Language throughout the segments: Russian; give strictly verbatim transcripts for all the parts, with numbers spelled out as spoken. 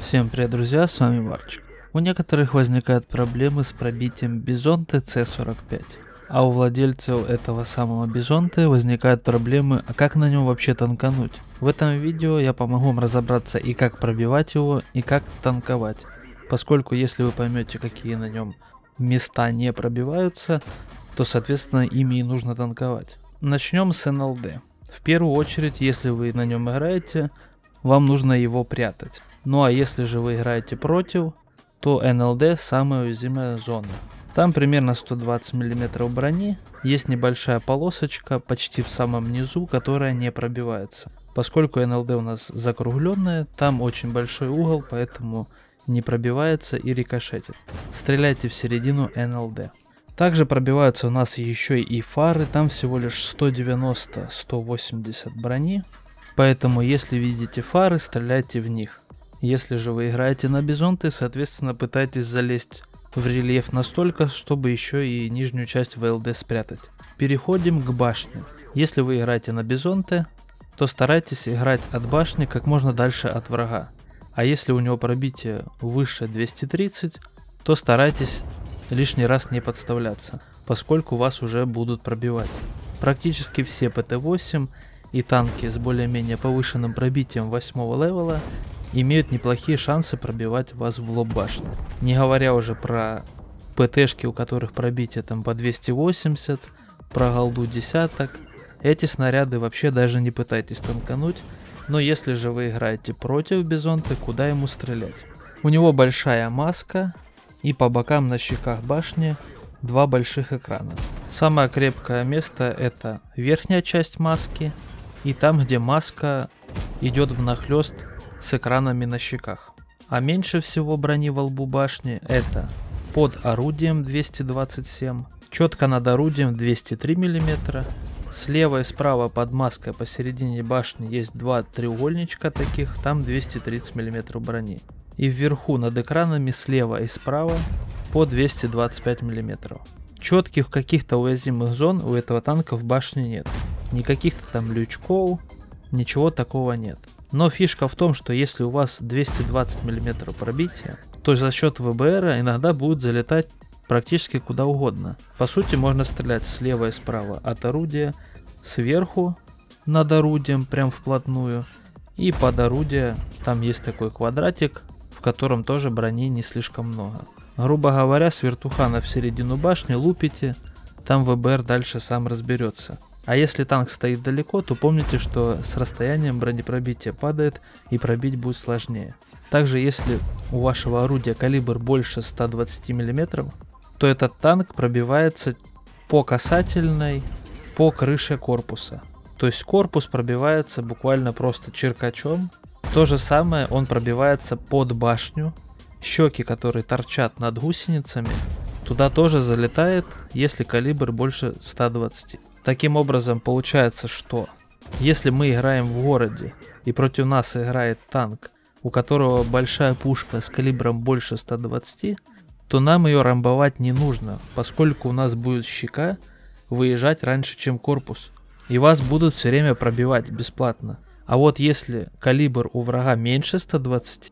Всем привет, друзья, с вами Варчик. У некоторых возникают проблемы с пробитием Бизонте С сорок пять, а у владельцев этого самого Бизонте возникают проблемы, а как на нем вообще танкануть. В этом видео я помогу вам разобраться и как пробивать его, и как танковать, поскольку если вы поймете, какие на нем места не пробиваются, то соответственно ими и нужно танковать. Начнем с эн эл дэ. В первую очередь, если вы на нем играете, вам нужно его прятать. Ну а если же вы играете против, то эн эл дэ самая уязвимая зона. Там примерно сто двадцать миллиметров брони, есть небольшая полосочка почти в самом низу, которая не пробивается. Поскольку эн эл дэ у нас закругленная, там очень большой угол, поэтому не пробивается и рикошетит. Стреляйте в середину эн эл дэ. Также пробиваются у нас еще и фары, там всего лишь сто девяносто — сто восемьдесят брони. Поэтому если видите фары, стреляйте в них. Если же вы играете на Бизонте, соответственно пытайтесь залезть в рельеф настолько, чтобы еще и нижнюю часть вэ эл дэ спрятать. Переходим к башне. Если вы играете на Бизонте, то старайтесь играть от башни как можно дальше от врага. А если у него пробитие выше двухсот тридцати, то старайтесь лишний раз не подставляться, поскольку вас уже будут пробивать. Практически все пэ тэ восемь и танки с более-менее повышенным пробитием восьмого левела имеют неплохие шансы пробивать вас в лоб башни. Не говоря уже про пэ тэшки, у которых пробитие там по двести восемьдесят, про голду десяток. Эти снаряды вообще даже не пытайтесь танкануть, но если же вы играете против Бизонте, куда ему стрелять? У него большая маска и по бокам на щеках башни два больших экрана. Самое крепкое место это верхняя часть маски и там, где маска идет внахлёст с экранами на щеках. А меньше всего брони во лбу башни это под орудием двести двадцать семь, четко над орудием двести три миллиметра, слева и справа под маской посередине башни есть два треугольничка таких, там двести тридцать миллиметров брони. И вверху над экранами слева и справа по двести двадцать пять миллиметров. Четких каких-то уязвимых зон у этого танка в башне нет. Никаких-то там лючков, ничего такого нет. Но фишка в том, что если у вас двести двадцать миллиметров пробития, то за счет вэ бэ эра иногда будет залетать практически куда угодно. По сути можно стрелять слева и справа от орудия, сверху над орудием прям вплотную и под орудие там есть такой квадратик, в котором тоже брони не слишком много. Грубо говоря, с вертухана в середину башни лупите, там вэ бэ эр дальше сам разберется. А если танк стоит далеко, то помните, что с расстоянием бронепробитие падает и пробить будет сложнее. Также если у вашего орудия калибр больше ста двадцати миллиметров, то этот танк пробивается по касательной по крыше корпуса. То есть корпус пробивается буквально просто черкачом. То же самое он пробивается под башню. Щеки, которые торчат над гусеницами, туда тоже залетает, если калибр больше ста двадцати. Таким образом получается, что если мы играем в городе и против нас играет танк, у которого большая пушка с калибром больше ста двадцати, то нам ее рамбовать не нужно, поскольку у нас будет щека выезжать раньше, чем корпус. И вас будут все время пробивать бесплатно. А вот если калибр у врага меньше ста двадцати,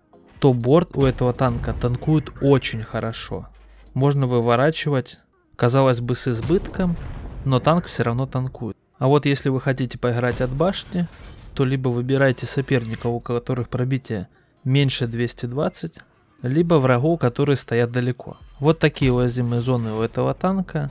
то борт у этого танка танкует очень хорошо. Можно выворачивать, казалось бы, с избытком, но танк все равно танкует. А вот если вы хотите поиграть от башни, то либо выбирайте соперников, у которых пробитие меньше двухсот двадцати, либо врагов, которые стоят далеко. Вот такие уязвимые зоны у этого танка.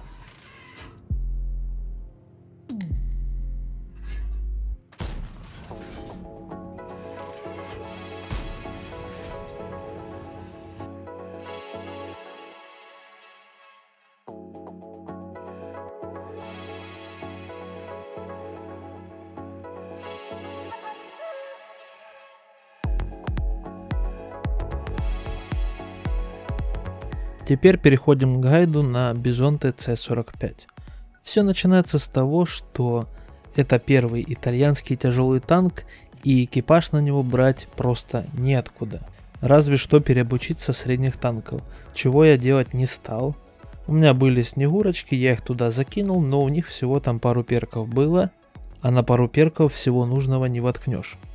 Теперь переходим к гайду на Бизонте С сорок пять. Все начинается с того, что это первый итальянский тяжелый танк, и экипаж на него брать просто неоткуда. Разве что переобучиться средних танков, чего я делать не стал. У меня были снегурочки, я их туда закинул, но у них всего там пару перков было, а на пару перков всего нужного не воткнешь.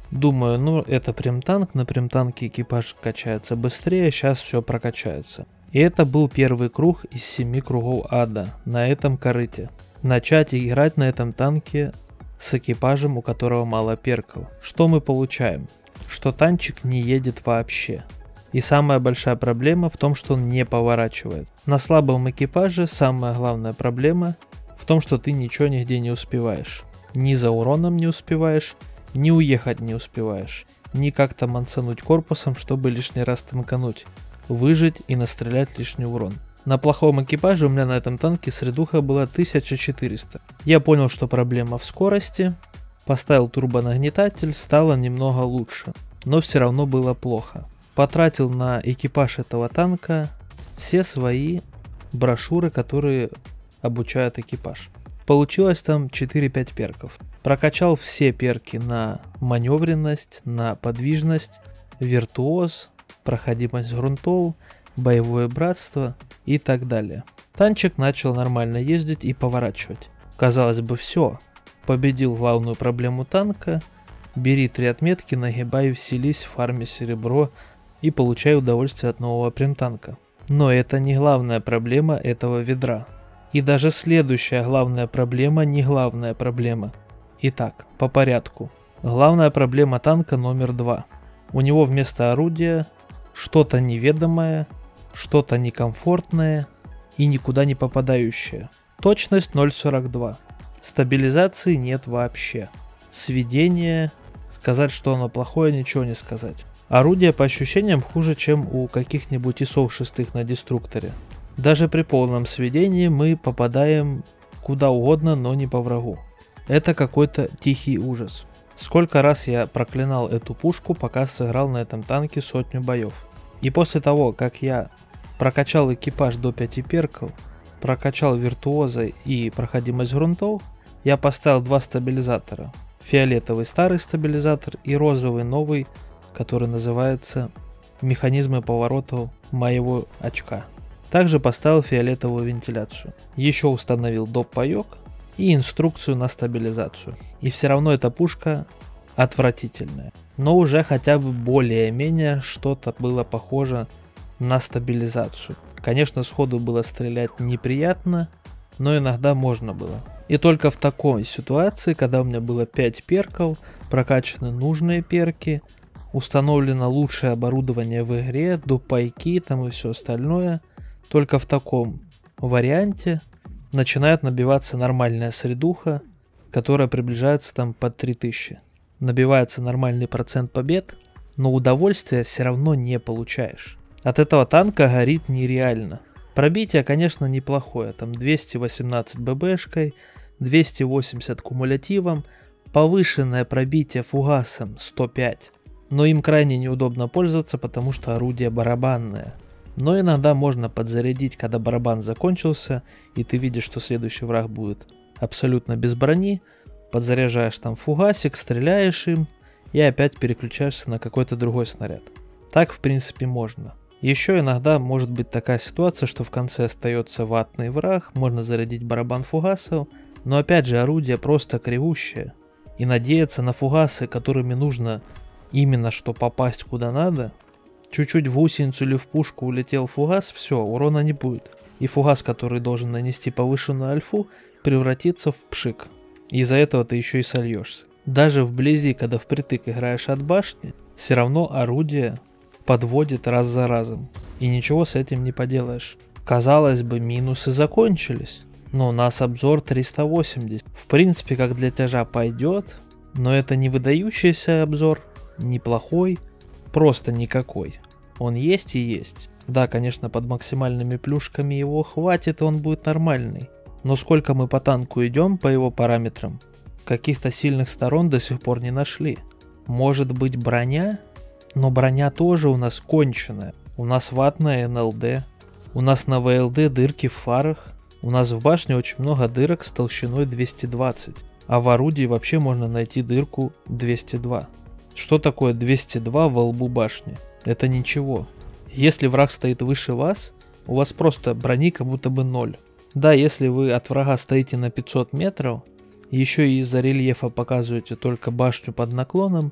Думаю, ну это прем-танк, на прем-танке экипаж качается быстрее, сейчас все прокачается. И это был первый круг из семи кругов ада на этом корыте. Начать играть на этом танке с экипажем, у которого мало перков. Что мы получаем? Что танчик не едет вообще. И самая большая проблема в том, что он не поворачивает. На слабом экипаже самая главная проблема в том, что ты ничего нигде не успеваешь. Ни за уроном не успеваешь, ни уехать не успеваешь, ни как-то мансануть корпусом, чтобы лишний раз танкануть, выжить и настрелять лишний урон. На плохом экипаже у меня на этом танке средуха была тысяча четыреста. Я понял, что проблема в скорости, поставил турбонагнетатель, стало немного лучше, но все равно было плохо. Потратил на экипаж этого танка все свои брошюры, которые обучают экипаж. Получилось там четыре-пять перков. Прокачал все перки на маневренность, на подвижность, виртуоз, проходимость грунтов, боевое братство и так далее. Танчик начал нормально ездить и поворачивать. Казалось бы, все. Победил главную проблему танка. Бери три отметки, нагибай, вселись, фарми серебро и получай удовольствие от нового прем-танка. Но это не главная проблема этого ведра. И даже следующая главная проблема не главная проблема. Итак, по порядку. Главная проблема танка номер два. У него вместо орудия что-то неведомое, что-то некомфортное и никуда не попадающее. Точность ноль сорок два. Стабилизации нет вообще. Сведение, сказать, что оно плохое, ничего не сказать. Орудие по ощущениям хуже, чем у каких-нибудь ИСов шестых на деструкторе. Даже при полном сведении мы попадаем куда угодно, но не по врагу. Это какой-то тихий ужас. Сколько раз я проклинал эту пушку, пока сыграл на этом танке сотню боев. И после того, как я прокачал экипаж до пяти перков, прокачал виртуоза и проходимость грунтов, я поставил два стабилизатора. Фиолетовый старый стабилизатор и розовый новый, который называется «Механизмы поворотов моего очка». Также поставил фиолетовую вентиляцию. Еще установил доп-паёк и инструкцию на стабилизацию. И все равно эта пушка отвратительная. Но уже хотя бы более-менее что-то было похоже на стабилизацию. Конечно, сходу было стрелять неприятно, но иногда можно было. И только в такой ситуации, когда у меня было пять перков, прокачаны нужные перки, установлено лучшее оборудование в игре, доп-пайки там и все остальное, только в таком варианте начинает набиваться нормальная средуха, которая приближается там под три тысячи. Набивается нормальный процент побед, но удовольствия все равно не получаешь. От этого танка горит нереально. Пробитие, конечно, неплохое, там двести восемнадцать ББшкой, двести восемьдесят кумулятивом, повышенное пробитие фугасом сто пять. Но им крайне неудобно пользоваться, потому что орудие барабанное. Но иногда можно подзарядить, когда барабан закончился, и ты видишь, что следующий враг будет абсолютно без брони. Подзаряжаешь там фугасик, стреляешь им, и опять переключаешься на какой-то другой снаряд. Так в принципе можно. Еще иногда может быть такая ситуация, что в конце остается ватный враг, можно зарядить барабан фугасов, но опять же орудие просто кривущее. И надеяться на фугасы, которыми нужно именно что попасть куда надо, чуть-чуть в гусеницу или в пушку улетел фугас, все, урона не будет. И фугас, который должен нанести повышенную альфу, превратится в пшик. Из-за этого ты еще и сольешься. Даже вблизи, когда впритык играешь от башни, все равно орудие подводит раз за разом. И ничего с этим не поделаешь. Казалось бы, минусы закончились. Но у нас обзор триста восемьдесят. В принципе, как для тяжа пойдет. Но это не выдающийся обзор, неплохой, просто никакой. Он есть и есть. Да, конечно, под максимальными плюшками его хватит, и он будет нормальный. Но сколько мы по танку идем по его параметрам, каких-то сильных сторон до сих пор не нашли. Может быть броня? Но броня тоже у нас конченая. У нас ватная эн эл дэ. У нас на вэ эл дэ дырки в фарах. У нас в башне очень много дырок с толщиной двести двадцать. А в орудии вообще можно найти дырку двести два. Что такое двести два во лбу башни? Это ничего. Если враг стоит выше вас, у вас просто брони как будто бы ноль. Да, если вы от врага стоите на пятьсот метров, еще и из-за рельефа показываете только башню под наклоном,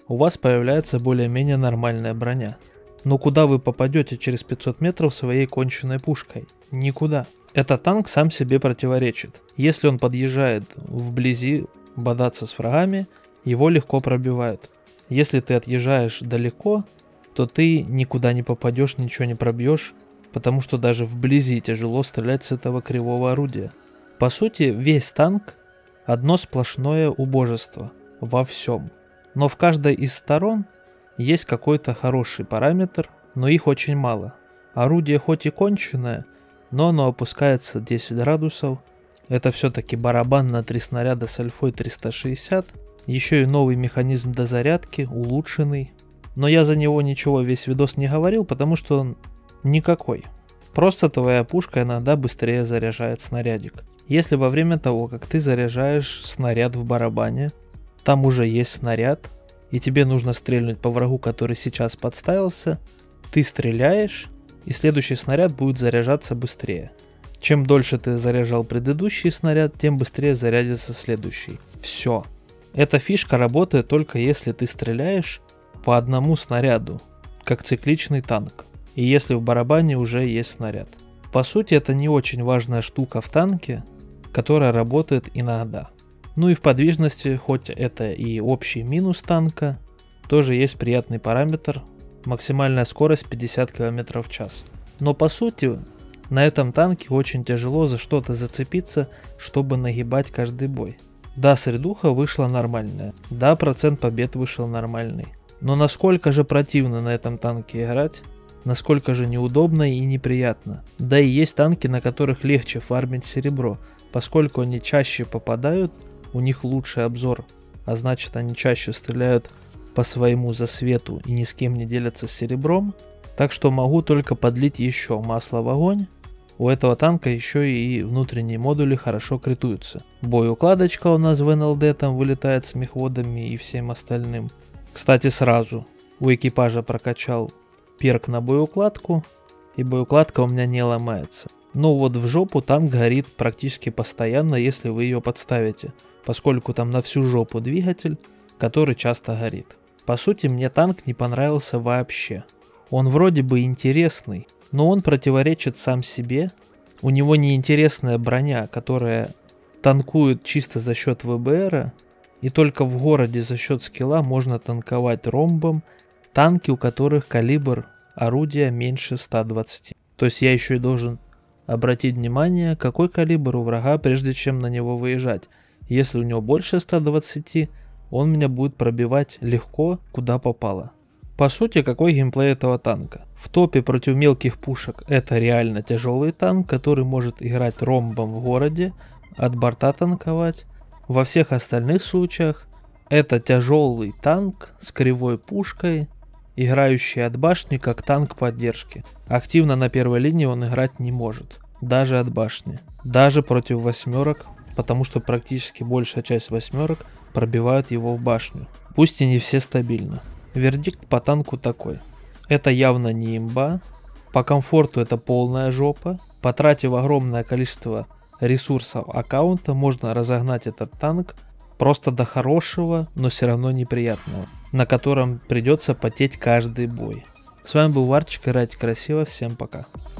у вас появляется более-менее нормальная броня. Но куда вы попадете через пятьсот метров своей конченной пушкой? Никуда. Этот танк сам себе противоречит. Если он подъезжает вблизи бодаться с врагами, его легко пробивают. Если ты отъезжаешь далеко, то ты никуда не попадешь, ничего не пробьешь, потому что даже вблизи тяжело стрелять с этого кривого орудия. По сути, весь танк одно сплошное убожество во всем. Но в каждой из сторон есть какой-то хороший параметр, но их очень мало. Орудие хоть и конченое, но оно опускается десять градусов. Это все-таки барабан на три снаряда с альфой триста шестьдесят. Еще и новый механизм дозарядки, улучшенный. Но я за него ничего весь видос не говорил, потому что он никакой. Просто твоя пушка иногда быстрее заряжает снарядик. Если во время того, как ты заряжаешь снаряд в барабане, там уже есть снаряд, и тебе нужно стрельнуть по врагу, который сейчас подставился, ты стреляешь, и следующий снаряд будет заряжаться быстрее. Чем дольше ты заряжал предыдущий снаряд, тем быстрее зарядится следующий. Все. Эта фишка работает только если ты стреляешь по одному снаряду, как цикличный танк, и если в барабане уже есть снаряд. По сути, это не очень важная штука в танке, которая работает иногда. Ну и в подвижности, хоть это и общий минус танка, тоже есть приятный параметр, максимальная скорость пятьдесят километров в час. Но по сути, на этом танке очень тяжело за что-то зацепиться, чтобы нагибать каждый бой. Да, средуха вышла нормальная, да, процент побед вышел нормальный. Но насколько же противно на этом танке играть, насколько же неудобно и неприятно. Да и есть танки, на которых легче фармить серебро, поскольку они чаще попадают, у них лучший обзор, а значит они чаще стреляют по своему засвету и ни с кем не делятся с серебром. Так что могу только подлить еще масло в огонь. У этого танка еще и внутренние модули хорошо критуются. Боеукладочка у нас в эн эл дэ там вылетает с мехводами и всем остальным. Кстати, сразу у экипажа прокачал перк на боеукладку, и боеукладка у меня не ломается. Но вот в жопу танк горит практически постоянно, если вы ее подставите, поскольку там на всю жопу двигатель, который часто горит. По сути, мне танк не понравился вообще. Он вроде бы интересный, но он противоречит сам себе. У него неинтересная броня, которая танкует чисто за счет вэ бэ эра, и только в городе за счет скилла можно танковать ромбом танки, у которых калибр орудия меньше ста двадцати. То есть я еще и должен обратить внимание, какой калибр у врага, прежде чем на него выезжать. Если у него больше ста двадцати, он меня будет пробивать легко, куда попало. По сути, какой геймплей этого танка? В топе против мелких пушек это реально тяжелый танк, который может играть ромбом в городе, от борта танковать. Во всех остальных случаях это тяжелый танк с кривой пушкой, играющий от башни как танк поддержки. Активно на первой линии он играть не может, даже от башни, даже против восьмерок, потому что практически большая часть восьмерок пробивают его в башню, пусть и не все стабильно. Вердикт по танку такой: это явно не имба, по комфорту это полная жопа, потратив огромное количество ресурсов аккаунта, можно разогнать этот танк просто до хорошего, но все равно неприятного, на котором придется потеть каждый бой. С вами был Варчик, играйте красиво, всем пока.